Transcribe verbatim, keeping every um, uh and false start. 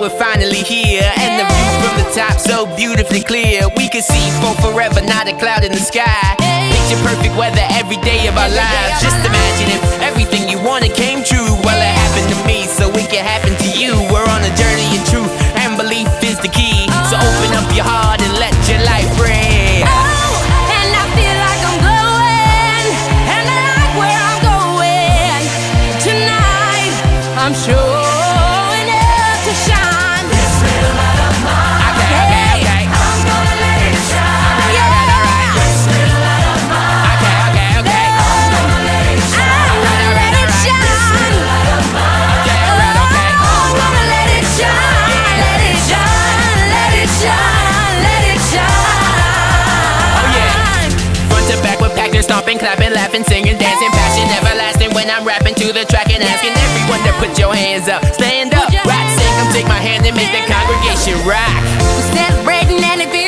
we're finally here, and the view from the top so beautifully clear. We can see for forever, not a cloud in the sky. Picture perfect weather every day of our lives. Just imagine if everything you wanted came true. Well, it happened to me, so it can happen to you. We're on a journey of truth, and belief is the key. So open up your heart and let your light breathe. Oh, and I feel like I'm glowing, and I like where I'm going. Tonight, I'm showing up to shine. This little light of mine, Okay, okay, okay. I'm gonna let it shine. Alright, alright, alright. This little light of mine, Okay, okay, okay. I'm gonna let it shine. I'm gonna let it shine. Okay, alright, okay. I'm gonna let it shine. Let it shine. Let it shine. Let it shine. Oh yeah. Front to back, we're packing, stomping, clapping, laughing, singing, dancing, passion everlasting when I'm rapping to the track and asking everyone to put your hands up, stand up, rock, sing, come take my hand and make the congregation rock. We're celebrating and it